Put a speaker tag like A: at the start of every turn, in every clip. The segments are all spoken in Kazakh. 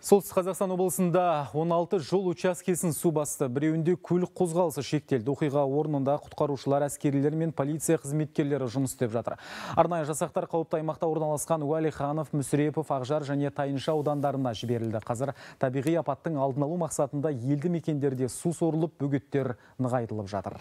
A: Солтүстік Қазақстан облысында 16 жол учаскесін су басты. Біреуінде көлік қозғалысы шектелді. Оқиға орнында құтқарушылар, әскерилер мен полиция қызметкерлері жұмыс істеп жатыр. Арнайы жасақтар қауіпті аймақта орналасқан Уәлиханов, Мүсірепов, Ақжар және Тайынша аудандарына жіберілді. Қазір табиғи апаттың алдын алу мақсатында елді мекендерде су сорылып, бөгеттер нығайтылып жатыр.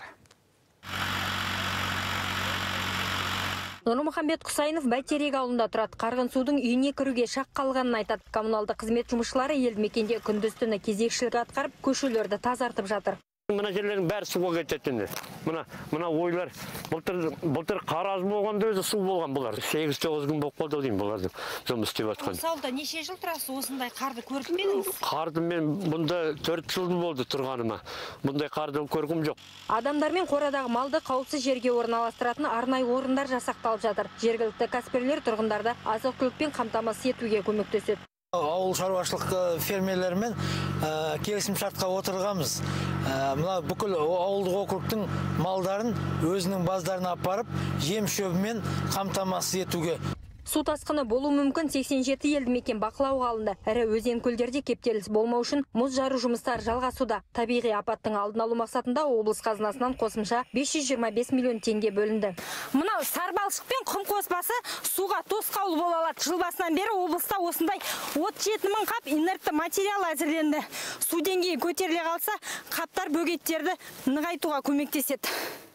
B: Нұрмұхамбет Құсайынов Бәйтерек ауылында тұрады. Қарғын судың үйіне кіруге шақ қалғанын айтады. Коммуналды қызмет жұмысшылары елді мекенде күндіз-түні кезекшілік атқарып, көшелерді тазартып жатыр.
C: Мына жерлердің бәрі суға кететін. Мына ойлар былтыр қараз болғанда өзі су болған бұлар. 8-9 күн болып қалды деймін бұлардың жұмыс істеп жатқан.
B: Мысалда неше жыл тұрасыз осындай қарды көріп пе едіңіз?
C: Қарды мен бұнда 4 жыл болды тұрғаныма. Бұндай қарды көргім жоқ.
B: Адамдар мен қорадағы малды қауіпсіз жерге орналастыратын арнайы орындар жасақталып жатыр. Жергілікті кәсіпкерлер тұрғындарды азық-түлікпен қамтамасыз етуге көмектеседі.
D: Ауыл шаруашылық фермерлермен келісім шартқа отырғанбыз. Мына бүкіл ауылдық округтың малдарын өзінің баздарына апарып, жем шөбімен қамтамасыз етуге.
B: Су тасқыны болу мүмкін 87 елді мекен бақылауға алынды. Ірі өзен көлдерде кептеліс болмау үшін мұз жару жұмыстары жалғасуда. Табиғи апаттың алдын алу мақсатында облыс қазынасынан қосымша 525 миллион теңге бөлінді. Мынау сарбалшық пен құм қоспасы суға тосқауыл бола алады. Жыл басынан бері облыста осындай 37 мың қап инертті материал әзірленді. Су деңгейі көтеріле қалса, қаптар бөгеттерді нығайтуға көмектеседі.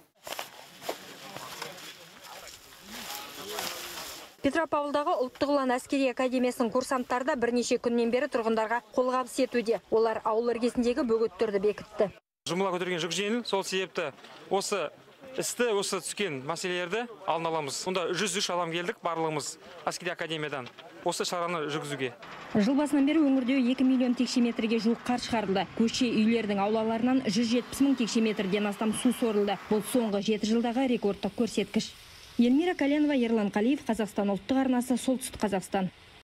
B: Петропавлдағы ұлттық ұлан әскери академиясының курсанттары да бірнеше күннен бері тұрғындарға қолғабыс етуде. Олар ауыл іргесіндегі бөгеттерді бекітті.
E: Жұмыла көтерген жүк жеңіл, сол себепті осы түскен мәселелерді алдын аламыз. Онда 103 адам келдік барлығымыз әскери академиядан осы шараны жүргізуге.
B: Жыл басынан бері өңірде 2 миллион текше метрге жуық қар шығарылды. Көше үйлердің аулаларынан 170 мың текше метрден астам су сорылды. Бұл соңғы 7 жылдағы рекордтық көрсеткіш. Елмира Каленова, Ерлан Қалиев, Қазақстан ұлттық арнасы, Солтүстік Қазақстан.